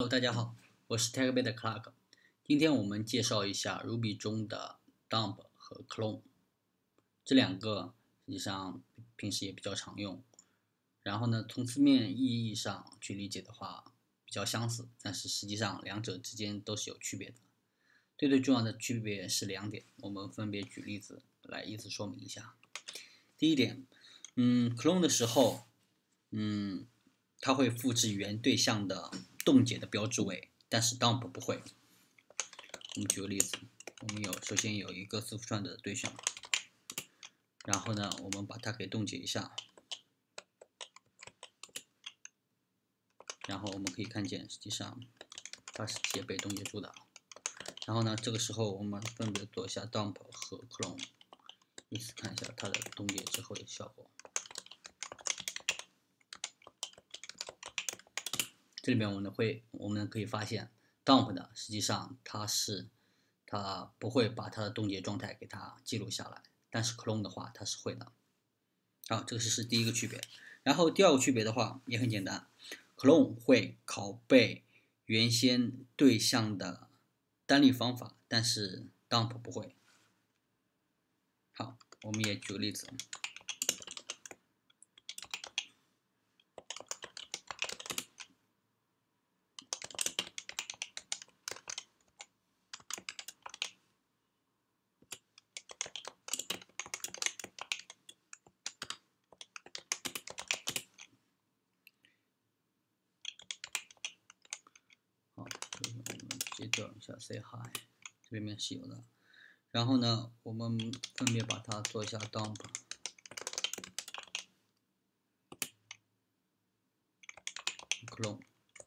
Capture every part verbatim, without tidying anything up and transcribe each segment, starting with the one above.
Hello，大家好，我是 TechBit 的 Clark。今天我们介绍一下 Ruby 中的 dump 和 clone 这两个，实际上平时也比较常用。然后呢，从字面意义上去理解的话，比较相似，但是实际上两者之间都是有区别的。最最重要的区别是两点，我们分别举例子来依次说明一下。第一点，嗯 ，clone 的时候，嗯，它会复制原对象的冻结的标志位，但是 dump 不会。我们举个例子，我们有首先有一个字符串的对象，然后呢，我们把它给冻结一下，然后我们可以看见，实际上它是直接被冻结住的。然后呢，这个时候我们分别做一下 dump 和 clone， 依次看一下它的冻结之后的效果。这里面我们会，我们可以发现 dump 的实际上它是它不会把它的冻结状态给它记录下来，但是 clone 的话它是会的。好，这个是是第一个区别。然后第二个区别的话也很简单 ，clone 会拷贝原先对象的单例方法，但是 dump 不会。好，我们也举个例子。好，我们直接调一下 say hi， 这里面是有的。然后呢，我们分别把它做一下 dump， clone。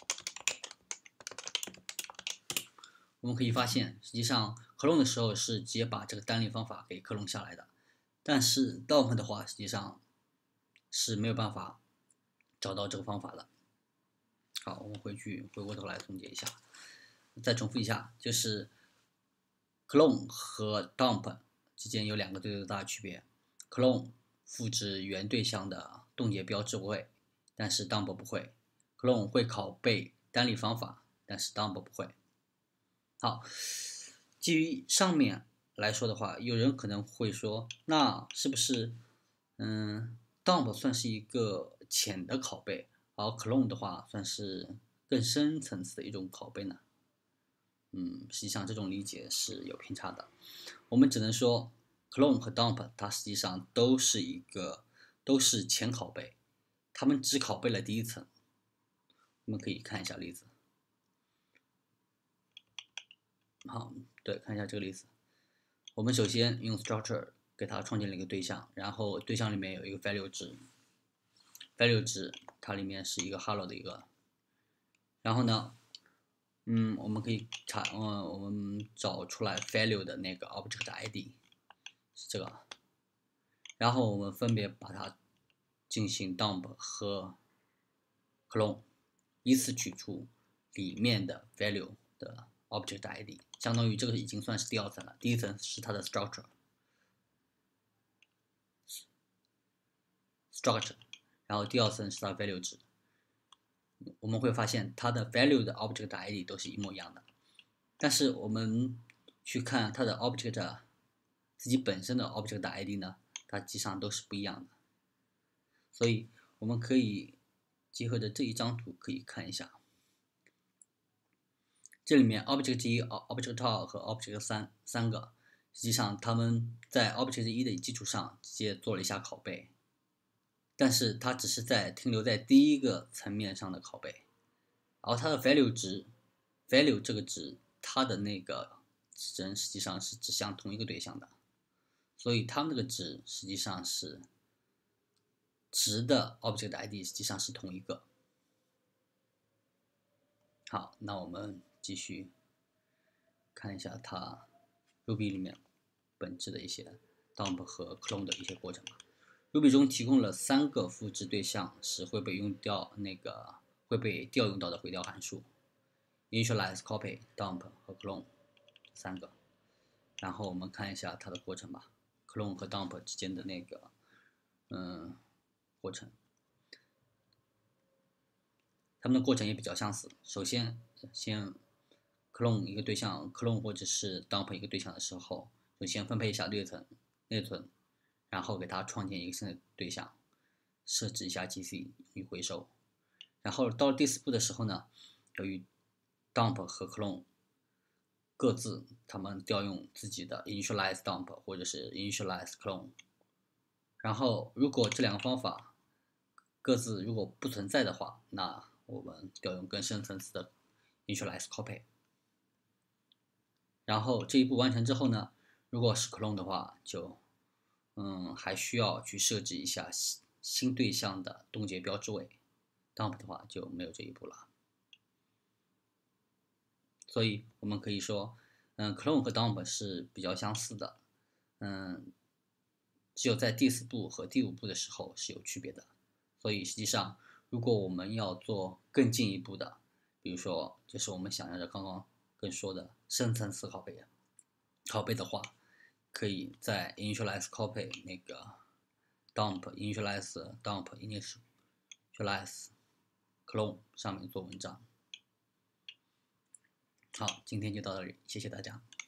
我们可以发现，实际上 clone 的时候是直接把这个单例方法给克隆下来的，但是 dump 的话，实际上是没有办法找到这个方法的。好，我们回去回过头来总结一下，再重复一下，就是 clone 和 dump 之间有两个最最大的区别。clone 复制原对象的冻结标志位，但是 dump 不会。clone 会拷贝单例方法，但是 dump 不会。好，基于上面来说的话，有人可能会说，那是不是，嗯 ，dump 算是一个浅的拷贝，而 clone 的话算是更深层次的一种拷贝呢？嗯，实际上这种理解是有偏差的。我们只能说 ，clone 和 dump 它实际上都是一个都是浅拷贝，它们只拷贝了第一层。我们可以看一下例子。好，对，看一下这个例子。我们首先用 structure 给它创建了一个对象，然后对象里面有一个 value 值 ，value 值它里面是一个 hello 的一个。然后呢，嗯，我们可以查，嗯，我们找出来 value 的那个 object 的 I D 是这个，然后我们分别把它进行 dump 和 clone， 依次取出里面的 value 的 object I D， 相当于这个已经算是第二层了。第一层是它的 structure structure， 然后第二层是它的 value 值。我们会发现它的 value 的 object I D 都是一模一样的，但是我们去看它的 object 自己本身的 object I D 呢，它实际上都是不一样的。所以我们可以结合着这一张图可以看一下。这里面 object 一、object 二和 object 三三个，实际上它们在 object 一的基础上直接做了一下拷贝，但是它只是在停留在第一个层面上的拷贝，而它的 value 值 value 这个值它的那个指针实际上是指向同一个对象的，所以它们这个值实际上是值的 object I D 实际上是同一个。好，那我们继续看一下它 Ruby 里面本质的一些 dump 和 clone 的一些过程吧。Ruby 中提供了三个复制对象是会被用掉那个会被调用到的回调函数 ，initialize、copy、dump 和 clone 三个。然后我们看一下它的过程吧 ，clone 和 dump 之间的那个嗯过程。它们的过程也比较相似。首先， 先 clone 一个对象 ，clone 或者是 dump 一个对象的时候，就先分配一下内存内存，然后给它创建一个新的对象，设置一下 G C 与回收。然后到了第四步的时候呢，由于 dump 和 clone 各自他们调用自己的 initialize dump 或者是 initialize clone。然后如果这两个方法各自如果不存在的话，那我们调用更深层次的 initialize copy。然后这一步完成之后呢，如果是 clone 的话，就嗯还需要去设置一下新对象的冻结标志位。dump 的话就没有这一步了。所以我们可以说，嗯 clone 和 dump 是比较相似的，嗯，只有在第四步和第五步的时候是有区别的。所以实际上，如果我们要做更进一步的，比如说就是我们想要的刚刚跟说的深层次拷贝，拷贝的话，可以在 initialize copy 那个 dump initialize dump initialize clone 上面做文章。好，今天就到这里，谢谢大家。